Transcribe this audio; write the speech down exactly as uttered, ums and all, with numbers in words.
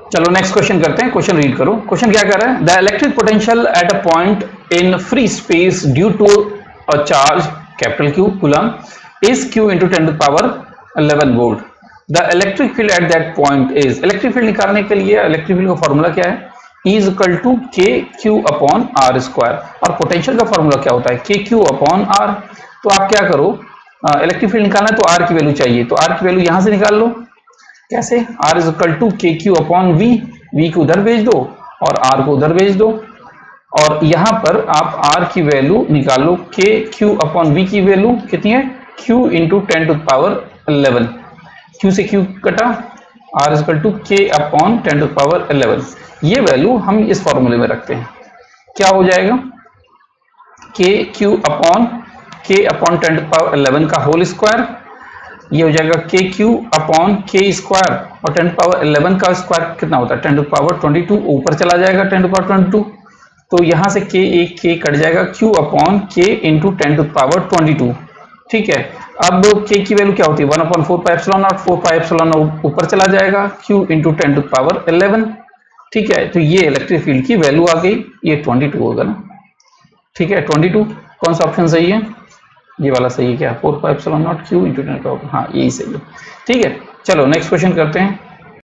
चलो next question करते हैं। क्वेश्चन रीड करो। क्वेश्चन क्या कर रहा है? The electric potential at a point in free space due to a charge capital Q coulomb is Q into ten to power eleven volt. The electric field at that point is, electric field निकालने के लिए electric field का formula क्या है? E is equal to K Q upon R square. और potential का formula क्या होता है? के क्यू अपॉन आर। तो आप क्या करो, इलेक्ट्रिक फील्ड निकालना है तो आर की वैल्यू चाहिए, तो आर की वैल्यू यहां से निकाल लो। कैसे? R is equal to K Q upon V, V को उधर भेज दो और आर को उधर भेज दो, और यहां पर आप आर की वैल्यू निकालो। के क्यू अपॉन वी की वैल्यू कितनी है? Q into ten to power eleven. Q से क्यू कटा, R is equal to K upon ten to power eleven. ये वैल्यू हम इस फॉर्मूले में रखते हैं। क्या हो जाएगा? K Q upon K upon ten to power eleven का होल स्क्वायर, ये हो जाएगा K Q upon K square, और टेन टू पावर इलेवन का स्क्वायर कितना होता है? Ten to power twenty two, ऊपर चला जाएगा ten to power twenty two, तो यहां से के एक के कट जाएगा, Q upon K into ten to power twenty two. ठीक है, अब के की वैल्यू क्या होती है? One upon four pi epsilon naught, four pi epsilon naught ऊपर चला जाएगा, Q into ten to power eleven. ठीक है, तो ये इलेक्ट्रिक फील्ड की वैल्यू आ गई, ये ट्वेंटी टू होगा ना। ठीक है, ट्वेंटी टू कौन सा ऑप्शन सही है? ये वाला सही है क्या? Four pi epsilon naught Q into ten, हाँ यही सही है। ठीक है, चलो नेक्स्ट क्वेश्चन करते हैं।